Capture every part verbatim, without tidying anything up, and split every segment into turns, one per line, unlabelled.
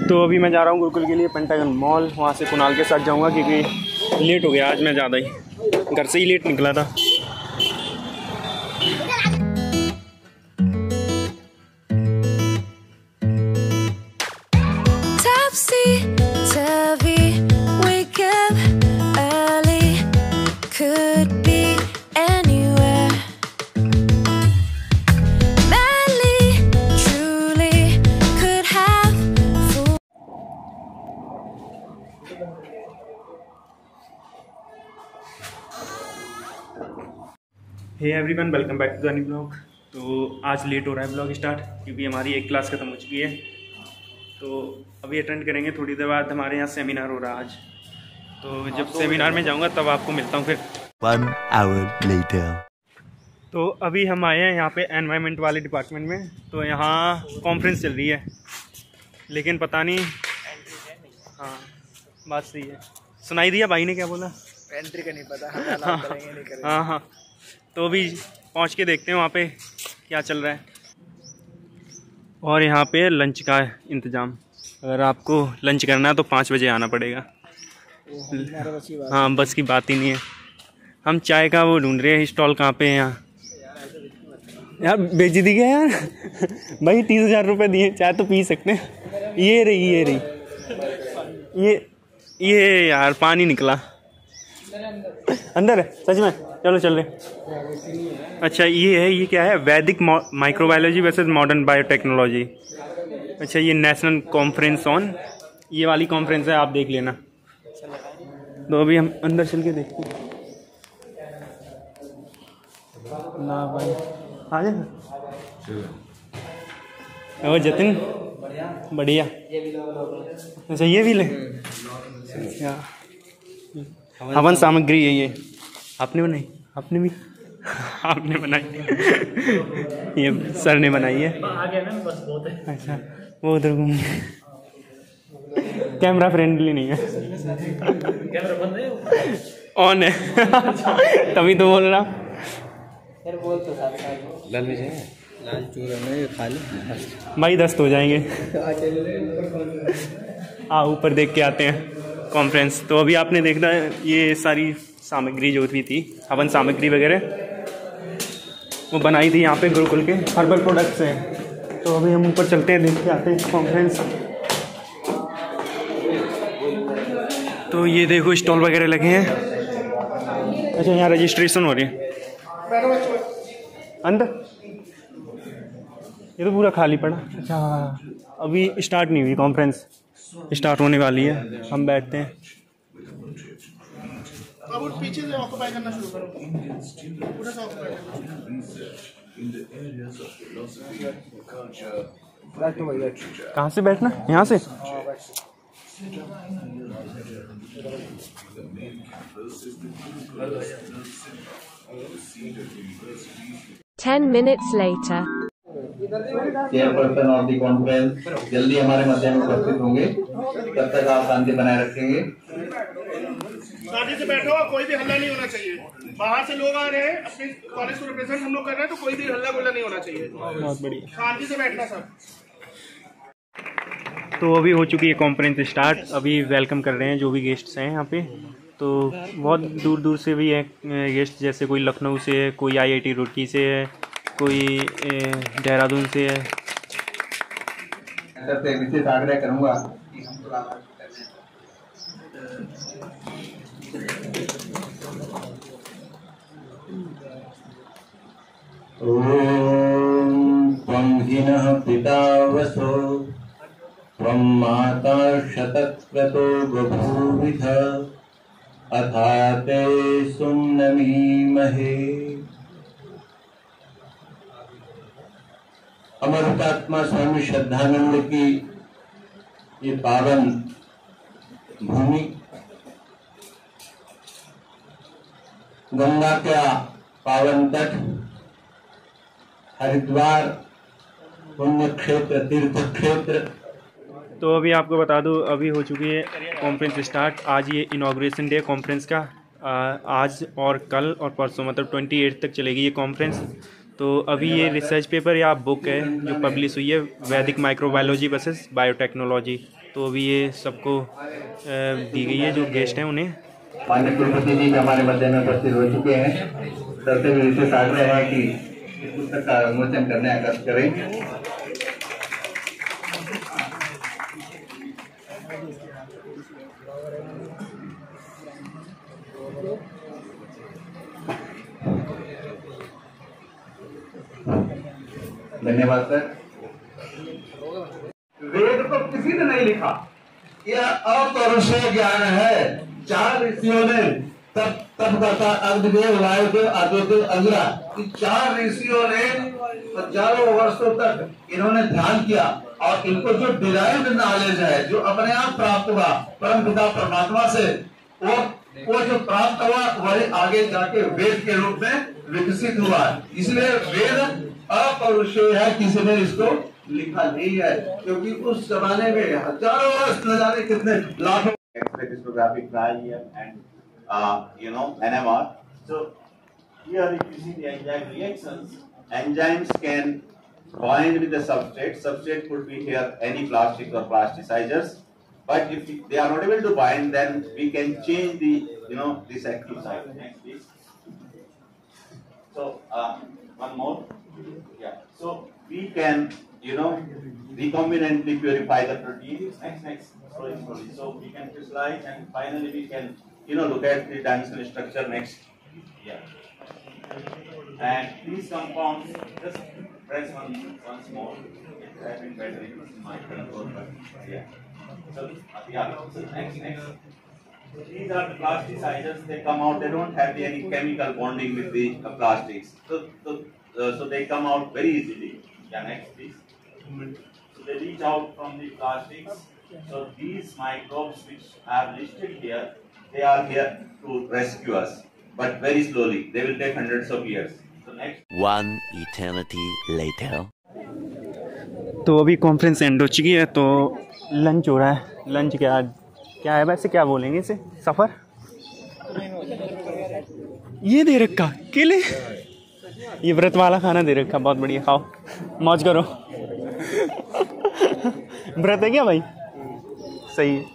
तो अभी मैं जा रहा हूँ गुरुकुल के लिए पेंटागन मॉल, वहाँ से कुणाल के साथ जाऊँगा क्योंकि लेट हो गया आज, मैं ज़्यादा ही घर से ही लेट निकला था। Hey everyone, welcome back to the new blog. तो आज लेट हो रहा है ब्लॉग स्टार्ट क्योंकि हमारी एक क्लास खत्म हो चुकी है। तो अभी अटेंड करेंगे, थोड़ी देर बाद हमारे यहाँ सेमिनार हो रहा है आज। तो जब सेमिनार में जाऊँगा तब आपको मिलता हूँ फिर। One hour later. तो अभी हम आए हैं यहाँ पे एनवायरनमेंट वाले डिपार्टमेंट में। तो यहाँ कॉन्फ्रेंस चल रही है, लेकिन पता नहीं। हाँ, बात सही है। सुनाई दिया भाई ने क्या बोला?
एंट्री का नहीं पता। हाँ करेंगे नहीं करेंगे।
हाँ हाँ, तो अभी पहुँच के देखते हैं वहाँ पे क्या चल रहा है। और यहाँ पे लंच का इंतज़ाम, अगर आपको लंच करना है तो पाँच बजे आना पड़ेगा। हाँ, बस की बात ही नहीं है। हम चाय का वो ढूंढ रहे हैं, स्टॉल कहाँ पे है यहाँ। यार बेइज्जती क्या यार भाई, तीस हज़ार रुपये दिए, चाय तो पी सकते हैं। ये रही ये रही ये ये यार पानी निकला अंदर है सच में। चलो चल रहे। अच्छा ये है, ये क्या है? वैदिक माइक्रोबायोलॉजी वर्सेस मॉडर्न बायोटेक्नोलॉजी। अच्छा ये नेशनल कॉन्फ्रेंस ऑन, ये वाली कॉन्फ्रेंस है, आप देख लेना। तो अभी हम अंदर चल के देखते हैं ना भाई। आ जाए ओ जतिन, बढ़िया। अच्छा ये भी ले, हवन सामग्री है ये। आपने बनाई? आपने भी आपने बनाई ये सर ने बनाई है। अच्छा वो उधर घूम, कैमरा फ्रेंडली नहीं है, ऑन है तभी तो बोल रहा।
लाल लाल चूरमा खा ले
भाई, दस्त हो जाएंगे। हाँ ऊपर देख के आते हैं कॉन्फ्रेंस। तो अभी आपने देखना है ये सारी सामग्री जो भी थी, हवन सामग्री वगैरह, वो बनाई थी यहाँ पे गुरुकुल के हर्बल प्रोडक्ट्स से। तो अभी हम ऊपर चलते हैं, देख के आते हैं कॉन्फ्रेंस। तो ये देखो स्टॉल वगैरह लगे हैं। अच्छा यहाँ रजिस्ट्रेशन हो रही है अंदर, ये तो पूरा खाली पड़ा। अच्छा अभी स्टार्ट नहीं हुई कॉन्फ्रेंस, स्टार्ट होने वाली है। हम बैठते हैं। अब पीछे से ऑक्यूपाई करना शुरू करो, पूरा सा ऑक्यूपाई करना। कहाँ से बैठना? यहाँ से।
Ten minutes later.
Chairperson of the conference जल्दी हमारे मध्य में उपस्थित होंगे, तब तक आप शांति बनाए रखेंगे।
शांति से बैठो, कोई भी हल्ला नहीं होना चाहिए। बाहर से लोग आ रहे हैं, अपने कॉलेज को रिप्रेजेंट हम लोग कर रहे हैं, तो कोई भी हल्ला गुल्ला नहीं होना चाहिए।
बहुत बढ़िया,
शांति से बैठना सब।
तो अभी हो चुकी है कॉन्फ्रेंस स्टार्ट। अभी वेलकम कर रहे हैं जो भी गेस्ट्स हैं यहाँ पे। तो बहुत दूर दूर से भी है गेस्ट, जैसे कोई लखनऊ से है, कोई आईआईटी रुड़की से है, कोई देहरादून से है।
विशेष आग्रह करूँगा, ओम त्वं हिनः पिता वसो त्वं माता शतक्रतो बभूविथ अथाते सुम्नमीमहे। अमर हुतात्मा स्वामी श्रद्धानंद की ये पावन भूमि, गंगा का पावन तट, हरिद्वार पुण्य क्षेत्र, तीर्थ क्षेत्र।
तो अभी आपको बता दूं, अभी हो चुकी है कॉन्फ्रेंस स्टार्ट। आज ये इनॉग्रेशन डे कॉन्फ्रेंस का। आज और कल और परसों, मतलब अट्ठाईस तक चलेगी ये कॉन्फ्रेंस। तो अभी ये रिसर्च पेपर या बुक है जो पब्लिश हुई है, वैदिक माइक्रोबायोलॉजी वर्सेस बायोटेक्नोलॉजी। तो अभी ये सबको दी गई है, जो गेस्ट हैं उन्हें।
माननीय कुलपति जी हमारे मध्य में उपस्थित हो चुके हैं। सबसे विशेष आग्रह है कि इस पुस्तक का विमोचन करने आकर्षित करें। धन्यवाद सर। वेद को किसी ने नहीं लिखा, यह अपौरुषेय ज्ञान है। चार ऋषियों ने तब तब करता अग्निदेव, वायुदेव, आदिदेव, अंगिरा, इन चार ऋषियों ने हजारों वर्षों तक इन्होंने ध्यान किया और इनको जो डिराइव्ड नॉलेज है, जो अपने आप प्राप्त हुआ परम पिता परमात्मा से, वो वो जो प्राप्त हुआ वही आगे जाके वेद के रूप में विकसित हुआ। इसलिए वेद अपौरुषेय है, किसी ने इसको लिखा नहीं है, क्योंकि उस जमाने में हजारों वर्ष न जाने कितने लाखों
crystallographic trial and uh, you know N M R. So here if you see the enzyme reactions, enzymes can bind with the substrate. Substrate could be here any plastic or plasticizers, but if they are not able to bind, then we can change the you know this active site. Next please. So uh, one more. Yeah. So we can you know recombinantly purify the protein. Next, next. Slowly, slowly. So we can crystallize and finally we can, you know, look at the dimensional structure next. Yeah. And these compounds, just press one once more. It would have been better if it's my control, but yeah. So, uh, yeah. So next, next. So these are the plasticizers. They come out. They don't have any chemical bonding with the uh, plastics. So, so, uh, so they come out very easily. Yeah. Next, please. So they reach out from the plastics. So these microbes which are listed here, they are here to rescue us, but very slowly. They will take hundreds of years. So next.
One eternity later.
तो अभी conference and हो चुकी है, तो lunch हो रहा है। Lunch क्या क्या है वैसे, क्या बोलेंगे इसे, सफ़र ये दे रखा केले, ये व्रत वाला खाना दे रखा, बहुत बढ़िया, खाओ मौज करो। व्रत है क्या भाई? सही है।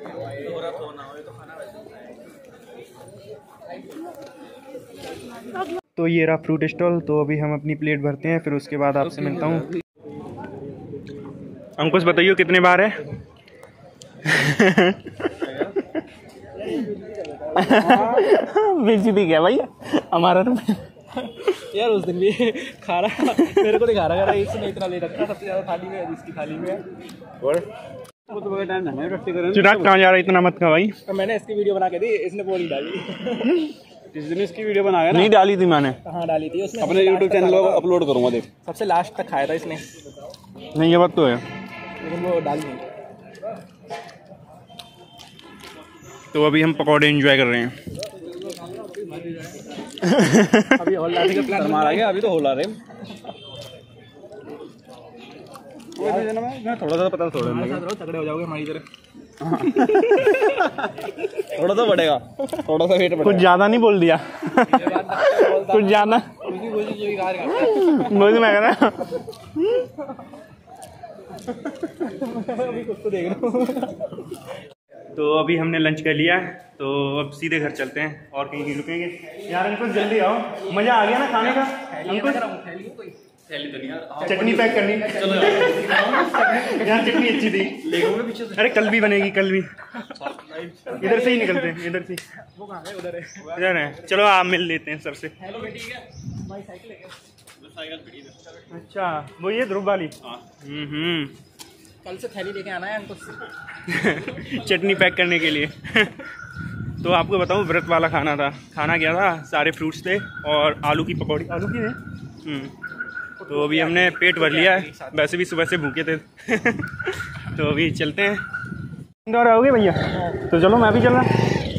तो ये रहा फ्रूट स्टॉल। तो अभी हम अपनी प्लेट भरते हैं, फिर उसके बाद आपसे मिलता हूँ। अंकुश बताइए कितने बार है? बेइज्जती क्या भाई हमारा तो
यार उस दिन भी खा रहा, मेरे को दिखा रहा है इसने इतना ले रखा, सबसे ज्यादा थाली में है, इसकी थाली में है। और वो तो बड़ा टाइम है रोटी करने।
चिराग कहाँ जा रहा है, इतना मत खा भाई।
तो मैंने इसकी वीडियो बना के दी, इसने वो नहीं डाली। जिस दिन इसकी वीडियो बनाया ना,
नहीं डाली थी मैंने।
हाँ डाली थी उसने,
अपने यूट्यूब चैनल पर अपलोड करूँगा, देख।
सबसे लास्ट तक खाया था इसने।
नहीं ये बात तो है,
लेकिन वो डाली नहीं।
तो अभी हम पकौड़े एंजॉय कर रहे हैं।
अभी होल लाने का प्लान
मारा गया, अभी तो होल आ रहे मैं थोड़ा सा पता थोड़ा
तगड़े हो जाओगे हमारी तरह।
थोड़ा सा बढ़ेगा, थोड़ा सा वेट बढ़ेगा।
कुछ ज़्यादा नहीं बोल दिया, कुछ ज़्यादा बोल मैं कह रहा।
अभी कुछ तो देख रहा हूँ।
तो अभी हमने लंच कर लिया है, तो अब सीधे घर चलते हैं और कहीं नहीं रुकेंगे। यार अंकुश जल्दी आओ, मज़ा आ गया ना खाने का। अंकुश चटनी पैक करनी, यार चटनी अच्छी थी। अरे कल भी बनेगी, कल भी। इधर से ही निकलते हैं, इधर से।
वो कहाँ है? उधर है,
इधर है। चलो आप मिल लेते हैं सबसे। अच्छा वो ये ध्रुव वाली। हम्म हम्म
कल से थैली लेके आना है अंकुश से।
चटनी पैक करने के लिए। तो आपको बताऊँ व्रत वाला खाना था। खाना क्या था, सारे फ्रूट्स थे और आलू की पकौड़ी, आलू की है। तो अभी हमने पेट भर लिया है, वैसे भी सुबह से भूखे थे। तो अभी चलते हैं। इंदौर आओगे भैया? तो चलो मैं भी चल रहा।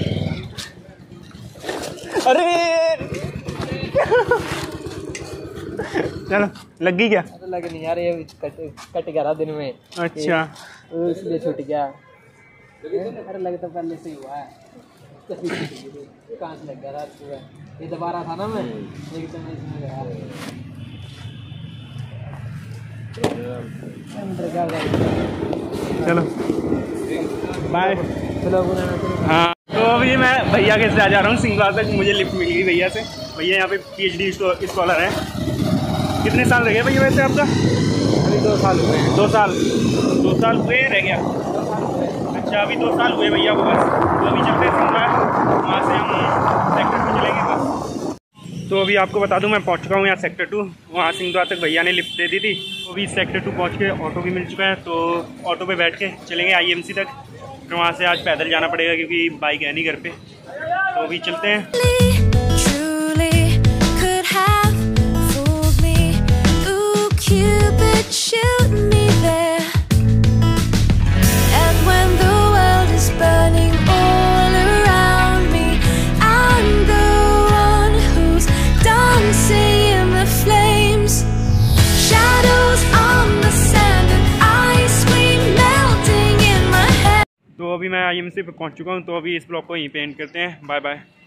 अरे चलो लग गई क्या?
लग नहीं यार, ये कट कट गया दिन में।
अच्छा
तो इसलिए छूट गया। अरे लग तो पहले से ही हुआ है, कहाँ से लग गया था पूरा। ये दोबारा था ना, मैं एकदम इसमें गया। अंदर क्या
चलो बाय।
चलो बुलाना।
हाँ तो अभी मैं भैया के साथ जा रहा हूँ सिंगला तक। मुझे लिफ्ट मिल गई भैया से। भैया यहाँ पे पीएचडी स्कॉलर हैं। कितने साल रह गए भैया वैसे आपका?
अभी दो साल हुए हैं।
दो साल दो साल हुए रह गया। अच्छा अभी दो साल हुए भैया को बस। तो अभी चलते हैं सिंगला, वहाँ से हम सेक्टर टू चलेंगे बस। तो अभी आपको बता दूं मैं पहुँच चुका हूँ यहाँ सेक्टर टू। वहाँ सिंगला तक भैया ने लिफ्ट दे दी थी। तो अभी सेक्टर टू पहुँच के ऑटो भी मिल चुका है। तो ऑटो पे बैठ के चलेंगे आईएमसी तक। फिर वहाँ से आज पैदल जाना पड़ेगा क्योंकि बाइक है नहीं घर पे। तो अभी चलते हैं। तो अभी मैं आईएमसी पे पहुंच चुका हूं। तो अभी इस ब्लॉग को यहीं पे एंड करते हैं। Bye bye.